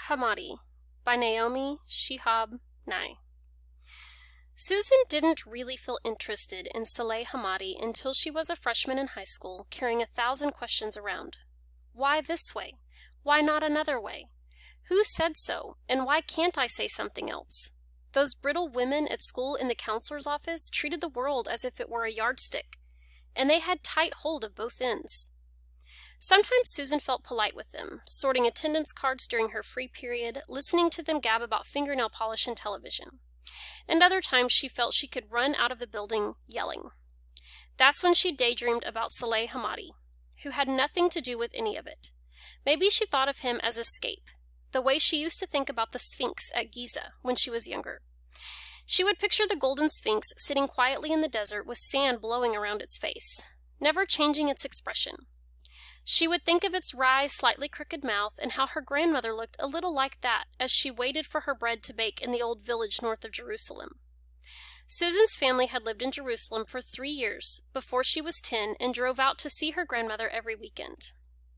Hamadi by Naomi Shihab Nye. Susan didn't really feel interested in Saleh Hamadi until she was a freshman in high school, carrying 1,000 questions around. Why this way? Why not another way? Who said so, and why can't I say something else? Those brittle women at school in the counselor's office treated the world as if it were a yardstick, and they had tight hold of both ends. Sometimes Susan felt polite with them, sorting attendance cards during her free period, listening to them gab about fingernail polish and television. And other times she felt she could run out of the building yelling. That's when she daydreamed about Saleh Hamadi, who had nothing to do with any of it. Maybe she thought of him as escape, the way she used to think about the Sphinx at Giza when she was younger. She would picture the golden Sphinx sitting quietly in the desert with sand blowing around its face, never changing its expression. She would think of its wry, slightly crooked mouth and how her grandmother looked a little like that as she waited for her bread to bake in the old village north of Jerusalem. Susan's family had lived in Jerusalem for 3 years before she was 10 and drove out to see her grandmother every weekend.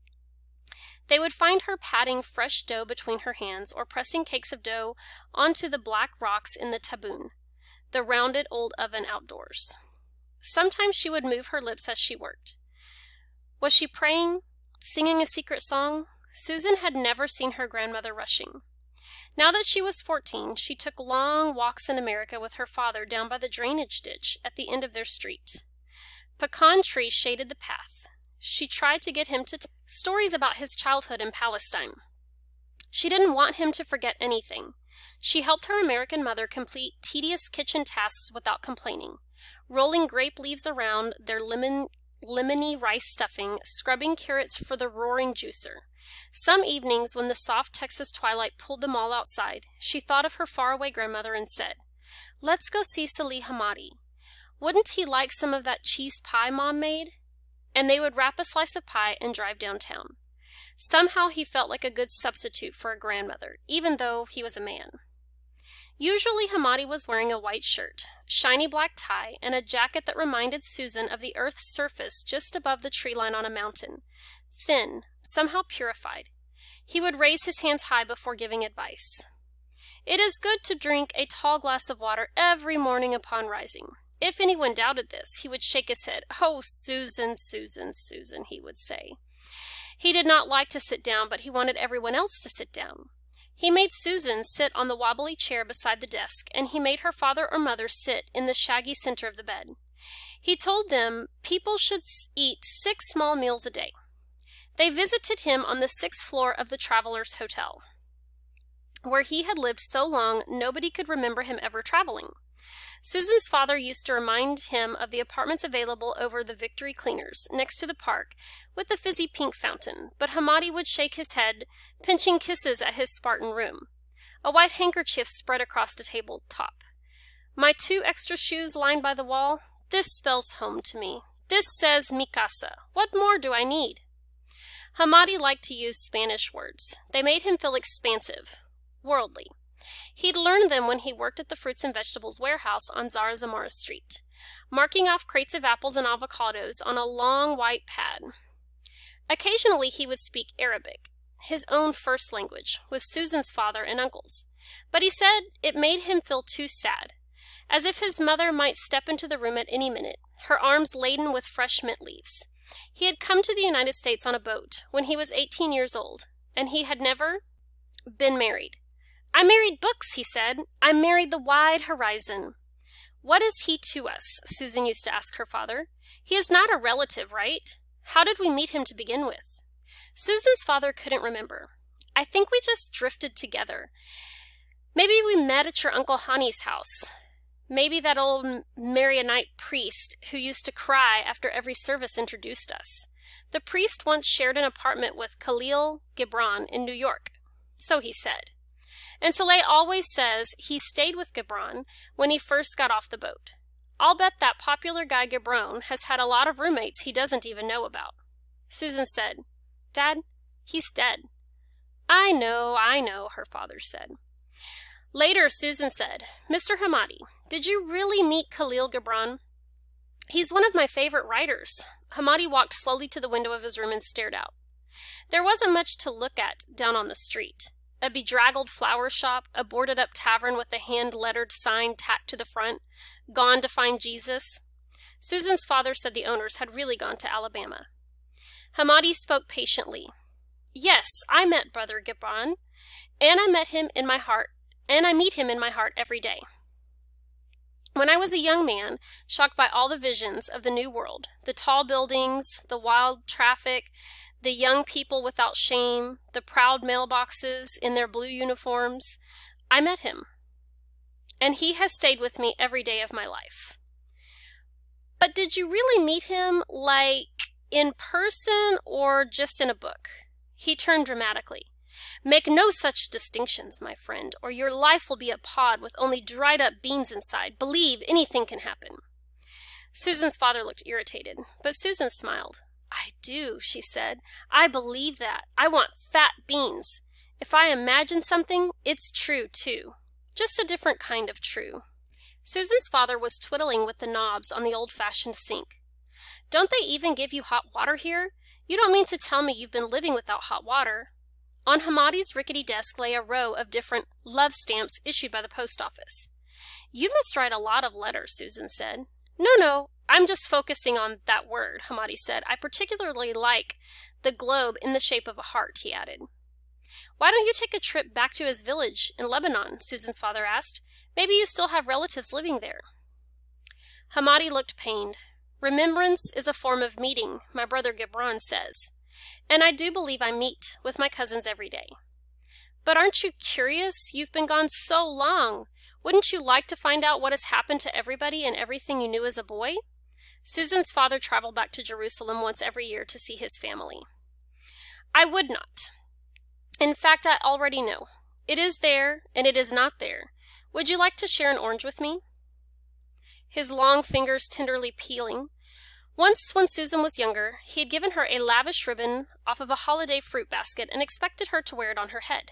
They would find her patting fresh dough between her hands or pressing cakes of dough onto the black rocks in the tabun, the rounded old oven outdoors. Sometimes she would move her lips as she worked. Was she praying? Singing a secret song? Susan had never seen her grandmother rushing. Now that she was 14, she took long walks in America with her father down by the drainage ditch at the end of their street. Pecan trees shaded the path. She tried to get him to tell stories about his childhood in Palestine. She didn't want him to forget anything. She helped her American mother complete tedious kitchen tasks without complaining, rolling grape leaves around their lemony rice stuffing, scrubbing carrots for the roaring juicer. Some evenings, when the soft Texas twilight pulled them all outside, she thought of her faraway grandmother and said, "Let's go see Saleh Hamadi. Wouldn't he like some of that cheese pie Mom made?" And they would wrap a slice of pie and drive downtown. Somehow he felt like a good substitute for a grandmother, even though he was a man. Usually Hamadi was wearing a white shirt, shiny black tie, and a jacket that reminded Susan of the earth's surface just above the tree line on a mountain, thin, somehow purified. He would raise his hands high before giving advice. It is good to drink a tall glass of water every morning upon rising. If anyone doubted this, he would shake his head. "Oh, Susan, Susan, Susan," he would say. He did not like to sit down, but he wanted everyone else to sit down. He made Susan sit on the wobbly chair beside the desk, and he made her father or mother sit in the shaggy center of the bed. He told them people should eat 6 small meals a day. They visited him on the 6th floor of the Travelers Hotel, where he had lived so long nobody could remember him ever traveling. Susan's father used to remind him of the apartments available over the Victory Cleaners, next to the park, with the fizzy pink fountain, but Hamadi would shake his head, pinching kisses at his Spartan room. A white handkerchief spread across the tabletop. "My 2 extra shoes lined by the wall? This spells home to me. This says mi casa. What more do I need?" Hamadi liked to use Spanish words. They made him feel expansive, worldly. He'd learned them when he worked at the fruits and vegetables warehouse on Zara Zamora Street, marking off crates of apples and avocados on a long white pad. Occasionally he would speak Arabic, his own first language, with Susan's father and uncles. But he said it made him feel too sad, as if his mother might step into the room at any minute, her arms laden with fresh mint leaves. He had come to the United States on a boat when he was 18 years old, and he had never been married. "I married books," he said. "I married the wide horizon." "What is he to us?" Susan used to ask her father. "He is not a relative, right? How did we meet him to begin with?" Susan's father couldn't remember. "I think we just drifted together. Maybe we met at your Uncle Hani's house. Maybe that old Maronite priest who used to cry after every service introduced us. The priest once shared an apartment with Khalil Gibran in New York." So he said. And Saleh always says he stayed with Gibran when he first got off the boat. I'll bet that popular guy Gibran has had a lot of roommates he doesn't even know about. Susan said, "Dad, he's dead." I know, her father said. Later, Susan said, "Mr. Hamadi, did you really meet Khalil Gibran? He's one of my favorite writers." Hamadi walked slowly to the window of his room and stared out. There wasn't much to look at down on the street. a bedraggled flower shop, a boarded-up tavern with a hand-lettered sign tacked to the front, "Gone to find Jesus." Susan's father said the owners had really gone to Alabama. Hamadi spoke patiently. "Yes, I met Brother Gibran, and I met him in my heart, and I meet him in my heart every day. When I was a young man, shocked by all the visions of the New World, the tall buildings, the wild traffic, the young people without shame, the proud mailboxes in their blue uniforms, I met him. And he has stayed with me every day of my life." "But did you really meet him, like, in person or just in a book?" He turned dramatically. "Make no such distinctions, my friend, or your life will be a pod with only dried-up beans inside. Believe, anything can happen." Susan's father looked irritated, but Susan smiled. "I do," she said. "I believe that. I want fat beans. If I imagine something, it's true, too. Just a different kind of true." Susan's father was twiddling with the knobs on the old-fashioned sink. "Don't they even give you hot water here? You don't mean to tell me you've been living without hot water?" On Hamadi's rickety desk lay a row of different love stamps issued by the post office. "You must write a lot of letters," Susan said. No, I'm just focusing on that word," Hamadi said. "I particularly like the globe in the shape of a heart," he added. "Why don't you take a trip back to his village in Lebanon?" Susan's father asked. "Maybe you still have relatives living there." Hamadi looked pained. "Remembrance is a form of meeting, my brother Gibran says. And I do believe I meet with my cousins every day." "But aren't you curious? You've been gone so long. Wouldn't you like to find out what has happened to everybody and everything you knew as a boy?" Susan's father traveled back to Jerusalem once every year to see his family. "I would not. In fact, I already know. It is there, and it is not there. Would you like to share an orange with me?" His long fingers tenderly peeling. Once, when Susan was younger, he had given her a lavish ribbon off of a holiday fruit basket and expected her to wear it on her head.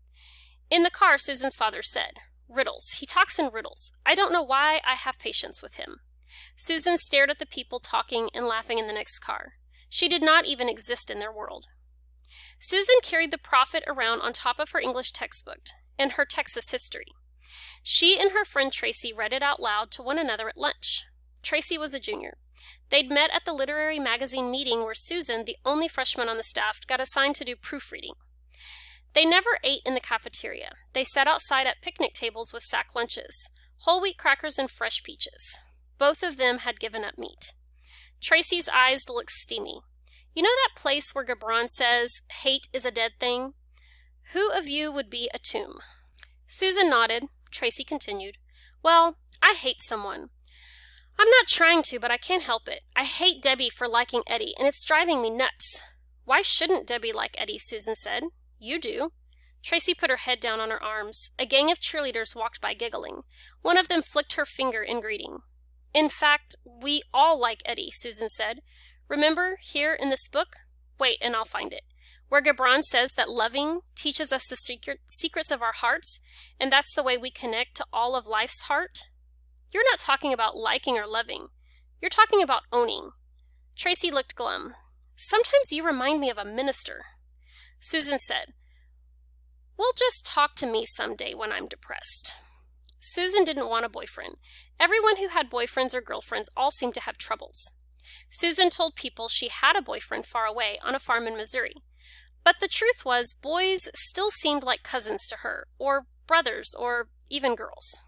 In the car, Susan's father said, "Riddles. He talks in riddles. I don't know why I have patience with him." Susan stared at the people talking and laughing in the next car. She did not even exist in their world. Susan carried the Prophet around on top of her English textbook and her Texas history. She and her friend Tracy read it out loud to one another at lunch. Tracy was a junior. They'd met at the literary magazine meeting where Susan, the only freshman on the staff, got assigned to do proofreading. They never ate in the cafeteria. They sat outside at picnic tables with sack lunches, whole wheat crackers and fresh peaches. Both of them had given up meat. Tracy's eyes looked steamy. "You know that place where Gibran says, 'Hate is a dead thing'? Who of you would be a tomb?" Susan nodded. Tracy continued, "Well, I hate someone. I'm not trying to, but I can't help it. I hate Debbie for liking Eddie, and it's driving me nuts." "Why shouldn't Debbie like Eddie?" Susan said. "You do." Tracy put her head down on her arms. A gang of cheerleaders walked by giggling. One of them flicked her finger in greeting. "In fact, we all like Eddie," Susan said. "Remember here in this book? Wait, and I'll find it. Where Gibran says that loving teaches us the secrets of our hearts, and that's the way we connect to all of life's heart. You're not talking about liking or loving. You're talking about owning." Tracy looked glum. "Sometimes you remind me of a minister." Susan said, "We'll just talk to me someday when I'm depressed." Susan didn't want a boyfriend. Everyone who had boyfriends or girlfriends all seemed to have troubles. Susan told people she had a boyfriend far away on a farm in Missouri. But the truth was, boys still seemed like cousins to her, or brothers, or even girls.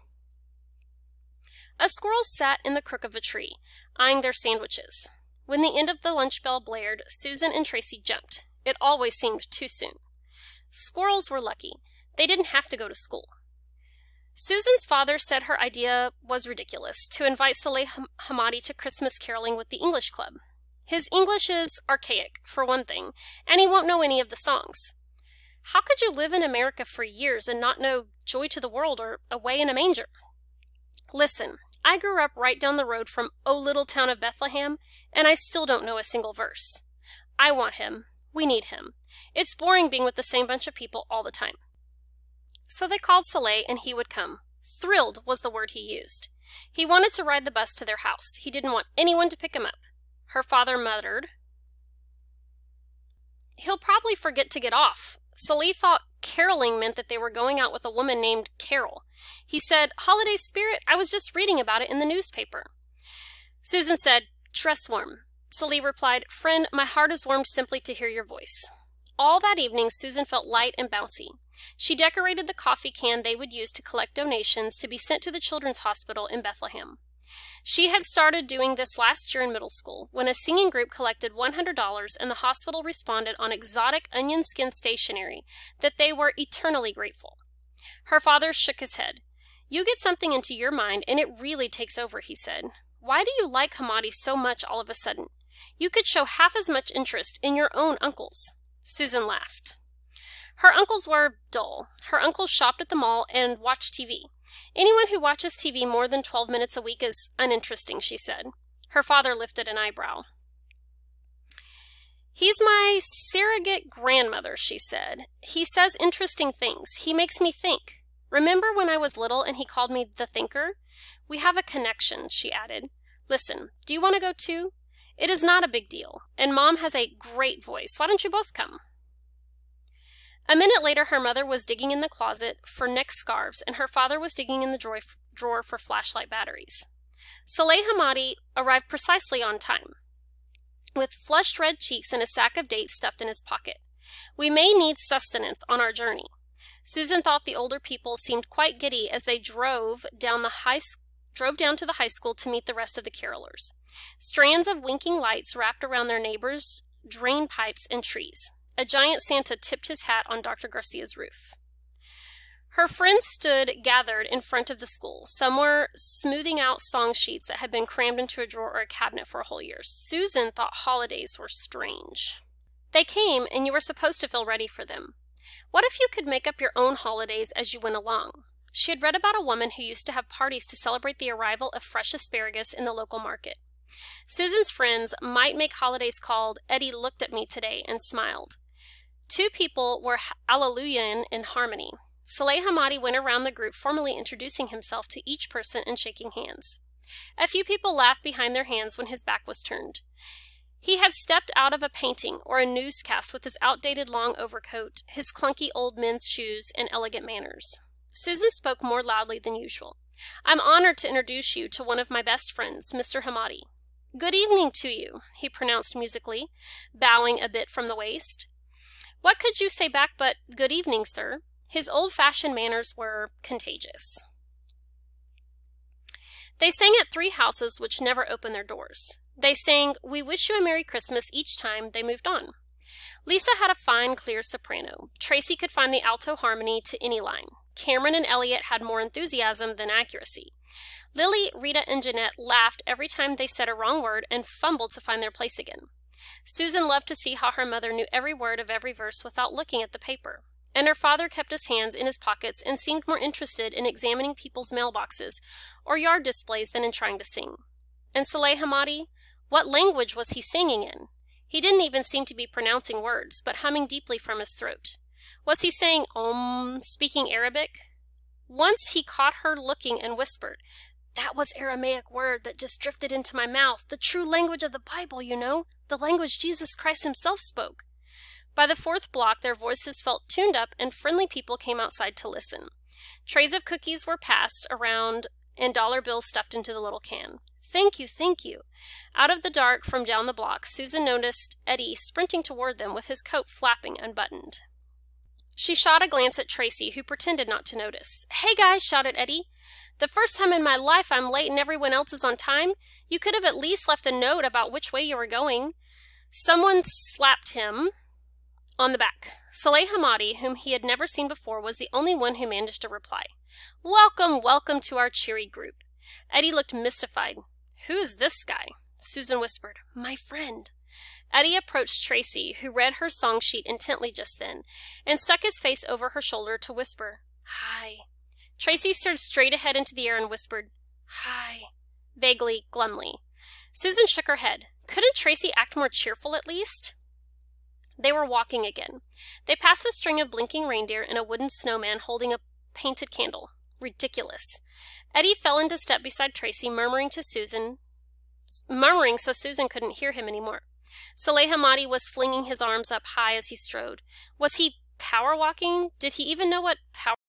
A squirrel sat in the crook of a tree, eyeing their sandwiches. When the end of the lunch bell blared, Susan and Tracy jumped. It always seemed too soon. Squirrels were lucky. They didn't have to go to school. Susan's father said her idea was ridiculous, to invite Saleh Hamadi to Christmas caroling with the English Club. His English is archaic, for one thing, and he won't know any of the songs. How could you live in America for years and not know Joy to the World or Away in a Manger? Listen, I grew up right down the road from O Little Town of Bethlehem, and I still don't know a single verse. I want him. We need him. It's boring being with the same bunch of people all the time. So they called Saleh, and he would come. Thrilled was the word he used. He wanted to ride the bus to their house. He didn't want anyone to pick him up. Her father muttered, "He'll probably forget to get off." Salih thought caroling meant that they were going out with a woman named Carol. He said, "Holiday spirit? I was just reading about it in the newspaper." Susan said, "Dress warm." Salih replied, "Friend, my heart is warmed simply to hear your voice." All that evening, Susan felt light and bouncy. She decorated the coffee can they would use to collect donations to be sent to the Children's Hospital in Bethlehem. She had started doing this last year in middle school, when a singing group collected $100 and the hospital responded on exotic onion skin stationery that they were eternally grateful. Her father shook his head. "You get something into your mind and it really takes over," he said. "Why do you like Hamadi so much all of a sudden? You could show half as much interest in your own uncles." Susan laughed. Her uncles were dull. Her uncles shopped at the mall and watched TV. "Anyone who watches TV more than 12 minutes a week is uninteresting," she said. Her father lifted an eyebrow. "He's my surrogate grandmother," she said. "He says interesting things. He makes me think. Remember when I was little and he called me the thinker? We have a connection," she added. "Listen, do you want to go too? It is not a big deal, and Mom has a great voice. Why don't you both come?" A minute later, her mother was digging in the closet for neck scarves, and her father was digging in the drawer for flashlight batteries. Saleh Hamadi arrived precisely on time, with flushed red cheeks and a sack of dates stuffed in his pocket. "We may need sustenance on our journey." Susan thought the older people seemed quite giddy as they drove down to the high school to meet the rest of the carolers. Strands of winking lights wrapped around their neighbors' drain pipes and trees. A giant Santa tipped his hat on Dr. Garcia's roof. Her friends stood gathered in front of the school. Some were smoothing out song sheets that had been crammed into a drawer or a cabinet for a whole year. Susan thought holidays were strange. They came, and you were supposed to feel ready for them. What if you could make up your own holidays as you went along? She had read about a woman who used to have parties to celebrate the arrival of fresh asparagus in the local market. Susan's friends might make holidays called "Eddie Looked at Me Today" and Smiled. Two people were Alleluia in harmony. Saleh Hamadi went around the group formally introducing himself to each person and shaking hands. A few people laughed behind their hands when his back was turned. He had stepped out of a painting or a newscast with his outdated long overcoat, his clunky old men's shoes, and elegant manners. Susan spoke more loudly than usual. "I'm honored to introduce you to one of my best friends, Mr. Hamadi." "Good evening to you," he pronounced musically, bowing a bit from the waist. What could you say back but "Good evening, sir"? His old-fashioned manners were contagious. They sang at 3 houses which never opened their doors. They sang "We Wish You a Merry Christmas" each time they moved on. Lisa had a fine, clear soprano. Tracy could find the alto harmony to any line. Cameron and Elliot had more enthusiasm than accuracy. Lily, Rita, and Jeanette laughed every time they said a wrong word and fumbled to find their place again. Susan loved to see how her mother knew every word of every verse without looking at the paper. And her father kept his hands in his pockets and seemed more interested in examining people's mailboxes or yard displays than in trying to sing. And Saleh Hamadi? What language was he singing in? He didn't even seem to be pronouncing words, but humming deeply from his throat. Was he saying speaking Arabic? Once he caught her looking and whispered, "That was Aramaic word that just drifted into my mouth, the true language of the Bible, you know, the language Jesus Christ himself spoke." By the 4th block, their voices felt tuned up and friendly people came outside to listen. Trays of cookies were passed around and dollar bills stuffed into the little can. "Thank you, thank you." Out of the dark from down the block, Susan noticed Eddie sprinting toward them with his coat flapping unbuttoned. She shot a glance at Tracy, who pretended not to notice. "Hey guys," shouted Eddie. "The first time in my life I'm late and everyone else is on time. You could have at least left a note about which way you were going." Someone slapped him on the back. Saleh Hamadi, whom he had never seen before, was the only one who managed to reply. "Welcome, welcome to our cheery group." Eddie looked mystified. "Who's this guy?" Susan whispered, "My friend." Eddie approached Tracy, who read her song sheet intently just then, and stuck his face over her shoulder to whisper, "Hi." Tracy stared straight ahead into the air and whispered, "Hi," vaguely, glumly. Susan shook her head. Couldn't Tracy act more cheerful at least? They were walking again. They passed a string of blinking reindeer and a wooden snowman holding a painted candle. Ridiculous. Eddie fell into step beside Tracy, murmuring so Susan couldn't hear him anymore. Saleh Hamadi was flinging his arms up high as he strode. Was he Power walking? Did he even know what power